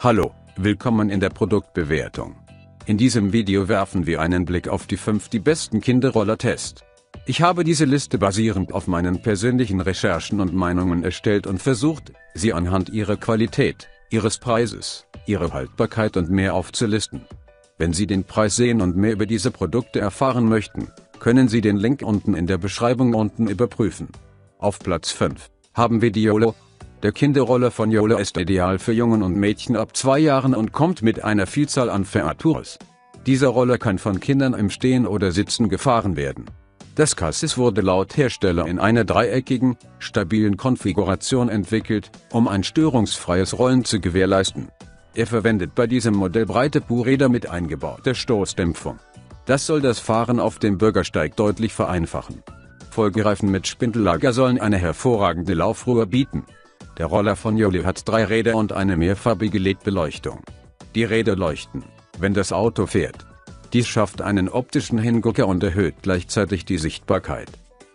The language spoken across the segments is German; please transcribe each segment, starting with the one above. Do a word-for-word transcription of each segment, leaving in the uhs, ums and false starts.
Hallo, willkommen in der Produktbewertung. In diesem Video werfen wir einen Blick auf die fünf die besten Kinderroller-Tests. Ich habe diese Liste basierend auf meinen persönlichen Recherchen und Meinungen erstellt und versucht, sie anhand ihrer Qualität, ihres Preises, ihrer Haltbarkeit und mehr aufzulisten. Wenn Sie den Preis sehen und mehr über diese Produkte erfahren möchten, können Sie den Link unten in der Beschreibung unten überprüfen. Auf Platz fünf haben wir die YOLO. Der Kinderroller von YOLO ist ideal für Jungen und Mädchen ab zwei Jahren und kommt mit einer Vielzahl an Features. Dieser Roller kann von Kindern im Stehen oder Sitzen gefahren werden. Das Chassis wurde laut Hersteller in einer dreieckigen, stabilen Konfiguration entwickelt, um ein störungsfreies Rollen zu gewährleisten. Er verwendet bei diesem Modell breite Po-Räder mit eingebauter Stoßdämpfung. Das soll das Fahren auf dem Bürgersteig deutlich vereinfachen. Folgereifen mit Spindellager sollen eine hervorragende Laufruhe bieten. Der Roller von YOLO hat drei Räder und eine mehrfarbige L E D-Beleuchtung. Die Räder leuchten, wenn das Auto fährt. Dies schafft einen optischen Hingucker und erhöht gleichzeitig die Sichtbarkeit.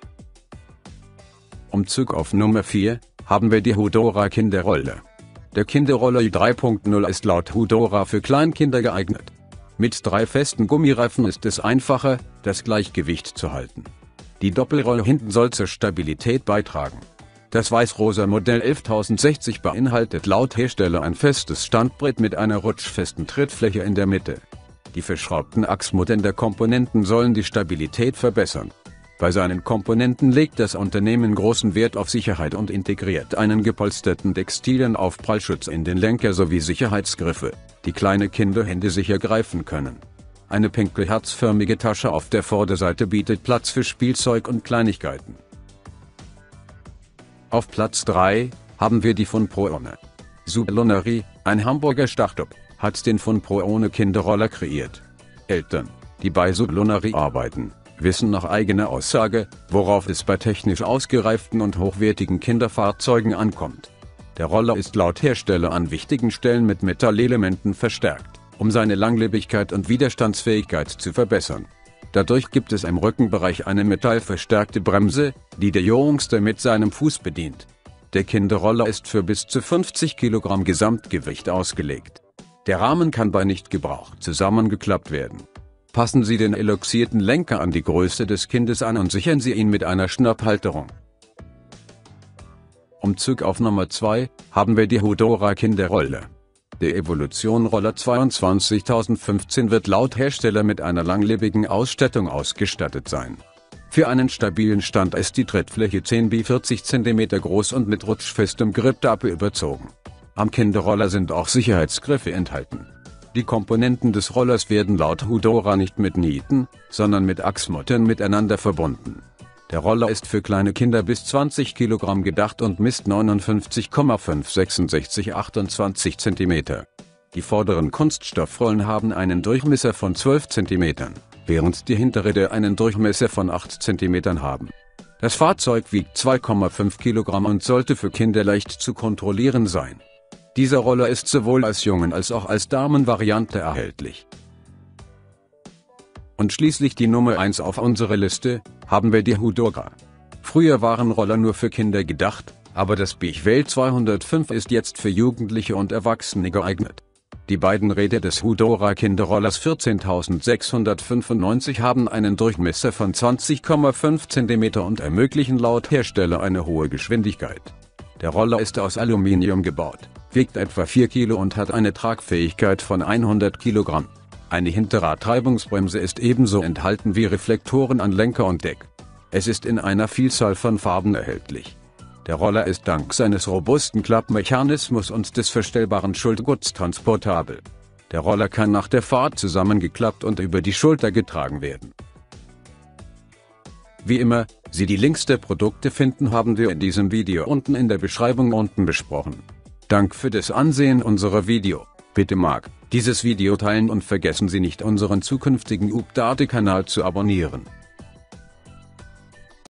Umzug auf Nummer vier haben wir die Hudora Kinderroller. Der Kinderroller drei Punkt null ist laut Hudora für Kleinkinder geeignet. Mit drei festen Gummireifen ist es einfacher, das Gleichgewicht zu halten. Die Doppelrolle hinten soll zur Stabilität beitragen. Das weiß-rosa Modell elftausendsechzig beinhaltet laut Hersteller ein festes Standbrett mit einer rutschfesten Trittfläche in der Mitte. Die verschraubten Achsmuttern der Komponenten sollen die Stabilität verbessern. Bei seinen Komponenten legt das Unternehmen großen Wert auf Sicherheit und integriert einen gepolsterten textilen Aufprallschutz in den Lenker sowie Sicherheitsgriffe, die kleine Kinderhände sicher greifen können. Eine pinke herzförmige Tasche auf der Vorderseite bietet Platz für Spielzeug und Kleinigkeiten. Auf Platz drei haben wir die Funprone. Sublunary, ein Hamburger Startup, hat den Funprone Kinderroller kreiert. Eltern, die bei Sublunary arbeiten, wissen nach eigener Aussage, worauf es bei technisch ausgereiften und hochwertigen Kinderfahrzeugen ankommt. Der Roller ist laut Hersteller an wichtigen Stellen mit Metallelementen verstärkt, um seine Langlebigkeit und Widerstandsfähigkeit zu verbessern. Dadurch gibt es im Rückenbereich eine metallverstärkte Bremse, die der Jüngste mit seinem Fuß bedient. Der Kinderroller ist für bis zu fünfzig Kilogramm Gesamtgewicht ausgelegt. Der Rahmen kann bei Nichtgebrauch zusammengeklappt werden. Passen Sie den eloxierten Lenker an die Größe des Kindes an und sichern Sie ihn mit einer Schnapphalterung. Umzug auf Nummer zwei haben wir die Hudora Kinderroller. Der Evolution Roller zweiundzwanzigtausendfünfzehn wird laut Hersteller mit einer langlebigen Ausstattung ausgestattet sein. Für einen stabilen Stand ist die Trittfläche zehn bis vierzig Zentimeter groß und mit rutschfestem Griptape überzogen. Am Kinderroller sind auch Sicherheitsgriffe enthalten. Die Komponenten des Rollers werden laut Hudora nicht mit Nieten, sondern mit Achsmuttern miteinander verbunden. Der Roller ist für kleine Kinder bis zwanzig Kilogramm gedacht und misst neunundfünfzig Komma fünf sechsundsechzig achtundzwanzig Zentimeter. Die vorderen Kunststoffrollen haben einen Durchmesser von zwölf Zentimetern, während die Hinterräder einen Durchmesser von acht Zentimetern haben. Das Fahrzeug wiegt zwei Komma fünf Kilogramm und sollte für Kinder leicht zu kontrollieren sein. Dieser Roller ist sowohl als Jungen- als auch als Damenvariante erhältlich. Und schließlich die Nummer eins auf unserer Liste, haben wir die Hudora. Früher waren Roller nur für Kinder gedacht, aber das Bechwel zweihundertfünf ist jetzt für Jugendliche und Erwachsene geeignet. Die beiden Räder des Hudora Kinderrollers vierzehntausendsechshundertfünfundneunzig haben einen Durchmesser von zwanzig Komma fünf Zentimeter und ermöglichen laut Hersteller eine hohe Geschwindigkeit. Der Roller ist aus Aluminium gebaut, wiegt etwa vier Kilo und hat eine Tragfähigkeit von hundert Kilogramm. Eine Hinterradtreibungsbremse ist ebenso enthalten wie Reflektoren an Lenker und Deck. Es ist in einer Vielzahl von Farben erhältlich. Der Roller ist dank seines robusten Klappmechanismus und des verstellbaren Schultergurts transportabel. Der Roller kann nach der Fahrt zusammengeklappt und über die Schulter getragen werden. Wie immer, Sie die Links der Produkte finden, haben wir in diesem Video unten in der Beschreibung unten besprochen. Dank für das Ansehen unserer Video. Bitte mag dieses Video teilen und vergessen Sie nicht, unseren zukünftigen Update-Kanal zu abonnieren.